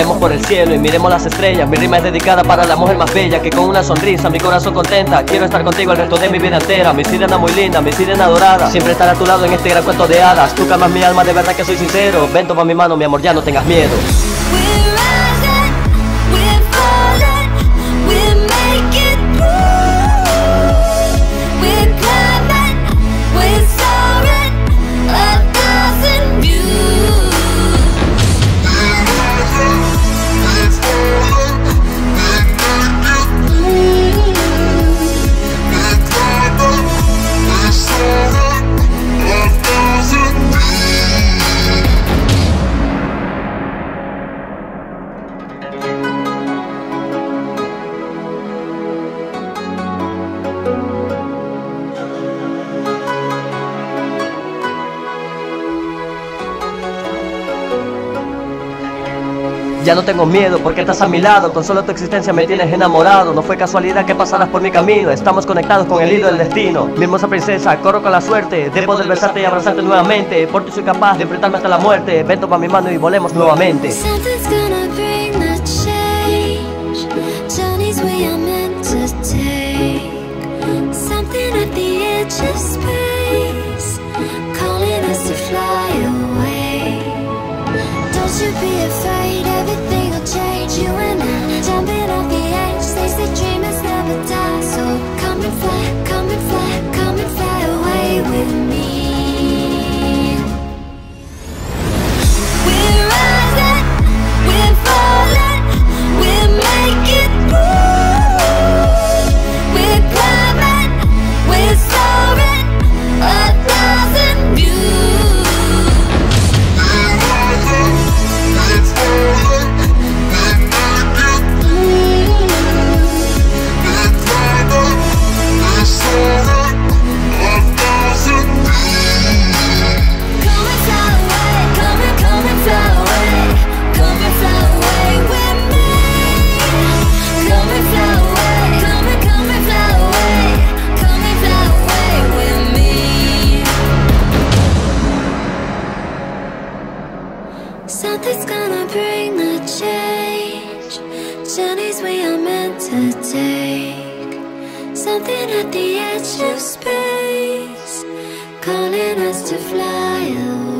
Miremos por el cielo y miremos las estrellas. Mi rima es dedicada para la mujer más bella, que con una sonrisa mi corazón contenta. Quiero estar contigo el resto de mi vida entera. Mi sirena muy linda, mi sirena dorada, siempre estar a tu lado en este gran cuento de hadas. Tú calmas mi alma, de verdad que soy sincero. Ven, toma mi mano, mi amor, ya no tengas miedo. Ya no tengo miedo porque estás a mi lado. Con solo tu existencia me tienes enamorado. No fue casualidad que pasaras por mi camino. Estamos conectados con el hilo del destino. Mi hermosa princesa, corro con la suerte de poder besarte y abrazarte nuevamente. Por ti soy capaz de enfrentarme hasta la muerte. Ven, toma mi mano y volemos nuevamente. Be afraid, everything will change. You and I, jumping off the edge. They say dreamers never die. So come and fly, come and fly, come and fly away with me. We're rising, we're falling, we're making moves. We're climbing, we're soaring, 1,000 views. Something's gonna bring the change. Journeys we are meant to take. Something at the edge of space, calling us to fly away.